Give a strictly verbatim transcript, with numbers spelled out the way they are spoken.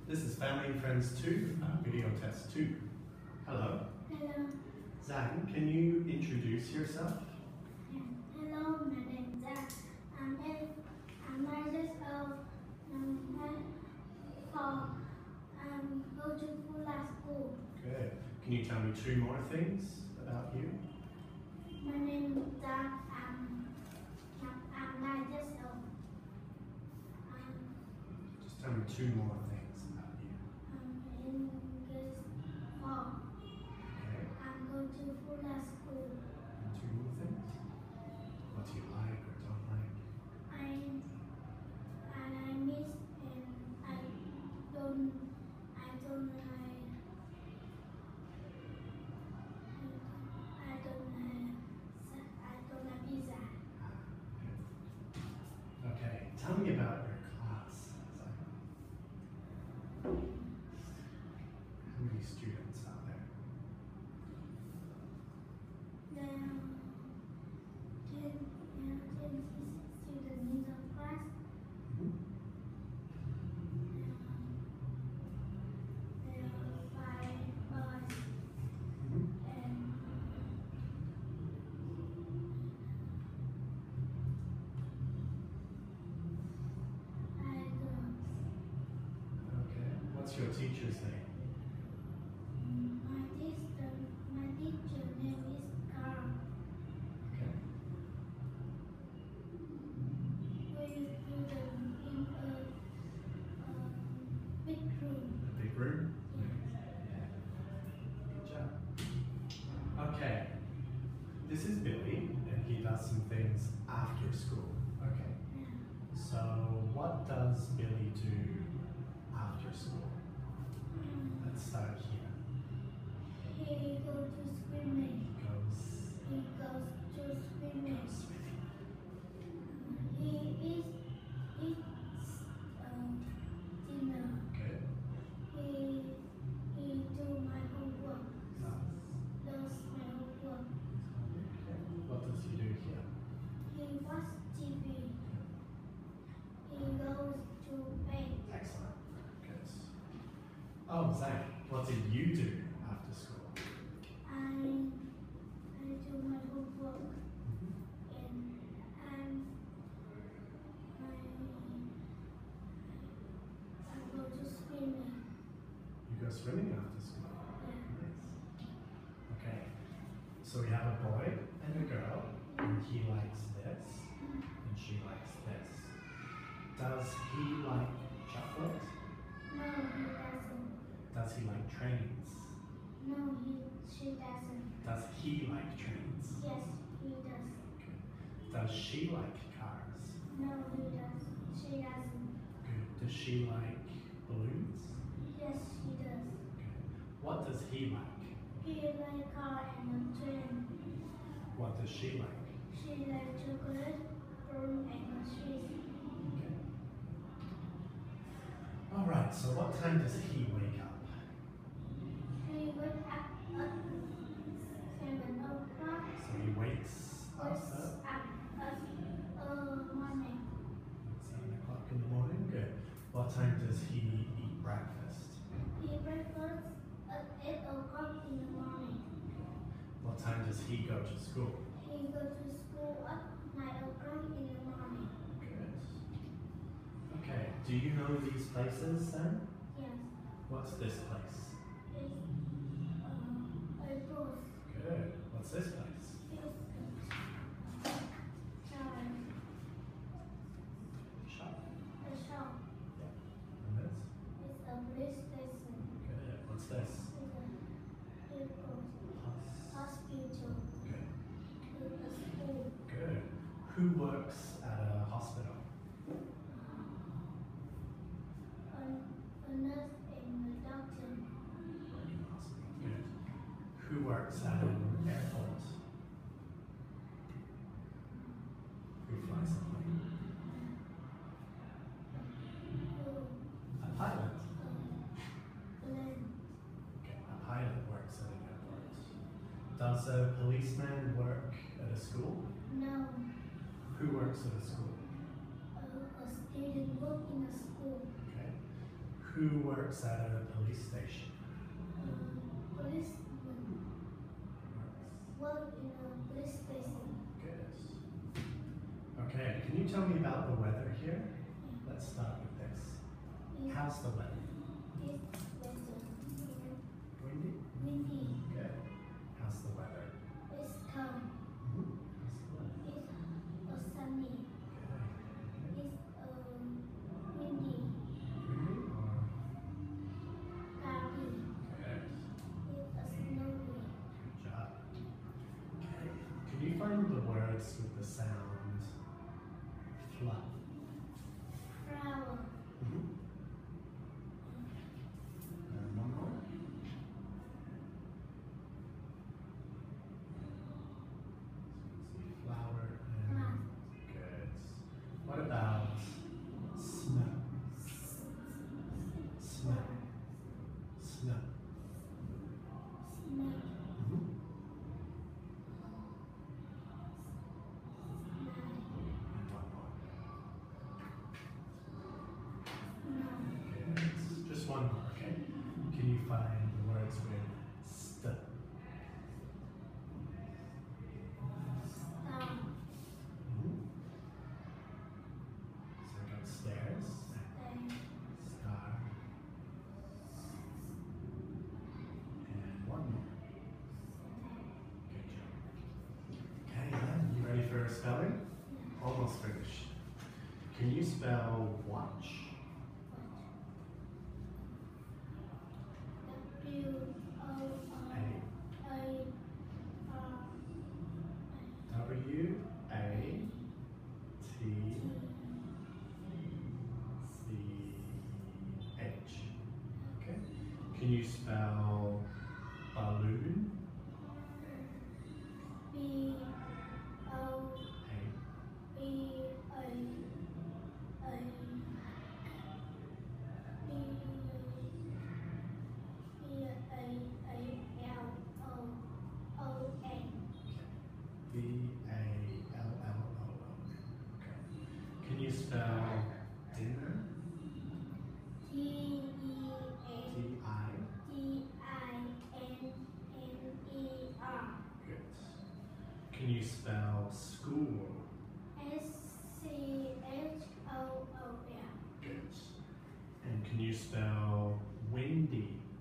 This is Family and Friends two, uh, video test two. Hello. Hello. Zang, can you introduce yourself? Hello, my name is Giang. I'm eight. I'm nine years old. I'm nine, four. I'm go to Fula school. Good. Can you tell me two more things about you? My name is Giang. I'm, I'm nine years old. I'm, Just tell me two more things about you. I'm in grade four. Okay. I'm going to Fula school. And two more things? What do you like or don't like? I and I miss and I don't I don't like I don't like I don't like pizza. Okay. Tell me about your class. Zang. How many students are there? There are ten, there are ten students in the class. Mm-hmm. There are five boys Mm-hmm. and five girls. Okay. What's your teacher's name? My teacher, my teacher name is Carl. Okay. We student in a um, big room. A big room? Good job. Okay. This is Billy, and he does some things after school. Okay. Yeah. So, what does Billy do after school? Um, Let's start here. he goes to swimming. He goes, He goes to swimming. goes swimming. He eats eats um, dinner. Good. He he do my homework. Does. Does my homework. Okay. What does he do here? He watch T V. He goes to bed. Excellent. Good. Oh, Zach, what did you do after school? I I do my homework and I'm I I go to swimming. You go swimming after school. Yeah. Nice. Okay. So we have a boy and a girl, and he likes this, and she likes this. Does he like chocolate? No, he doesn't. Does he like trains? No, he she doesn't. Does he like trains? Yes, he does. Does she like cars? No, he does. She doesn't. Good. Does she like balloons? Yes, she does. What does he like? He like car and a train. What does she like? She like chocolate, fruit, and cheese. Okay. All right. So what time does he wake up? He wake up at seven o'clock. So he wakes up Wakes at up at uh morning. seven o'clock in the morning. Good. What time does he eat breakfast? He breakfast at eight o'clock in the morning. What time does he go to school? He go to school at nine o'clock in the morning. Good. Okay. Do you know these places then? Yes, What's this place? it's uh, a bus. Good. What's this place? It's a shop. Shop. A shop. And this? It's a police station. Good. What's this? It's a airport. Hos- Hospital. Good. It's a school. Good. Who works at a hospital? A, a nurse and a doctor. Working hospital. Good. Who works at an airport? Who flies a plane? Who A pilot. uh, learn. Okay. A pilot works at an airport. Does a policeman work at a school? No, Who works at a school? a, a student work in a school. Okay. Who works at a police station? Um, policeman work in a police station. Good. Okay, can you tell me about the weather here? Let's start with this. It's, How's the weather? it's weather. Windy? Windy. Good. How's the weather? It's cold. Mm-hmm. How's the weather? It's uh, sunny. Good. It's um, windy. Windy or? Cloudy. Good. It's a snowy. Good job. Okay. Can you find the words with the sound fluff? Flower. Mm-hmm. And one more. See flower and Grass. good. What about snow? Snow. Snow. Snake. Mm-hmm. Snake. And one more. No. Good. Just one more, okay? Can you find the words with st? Star. Mm-hmm. So I got stairs, Stay. star, and one more. Good job. Okay, then, you ready for spelling? Almost finished. Can you spell watch? W O A R A R W A T C H. Okay. Can you spell balloon? B O A B A A B B A A L O O N. B A L L O O. Okay. Can you spell dinner? T E N T I. T I N N E R. Good. Can you spell school? S C H O O L. Good. And can you spell windy?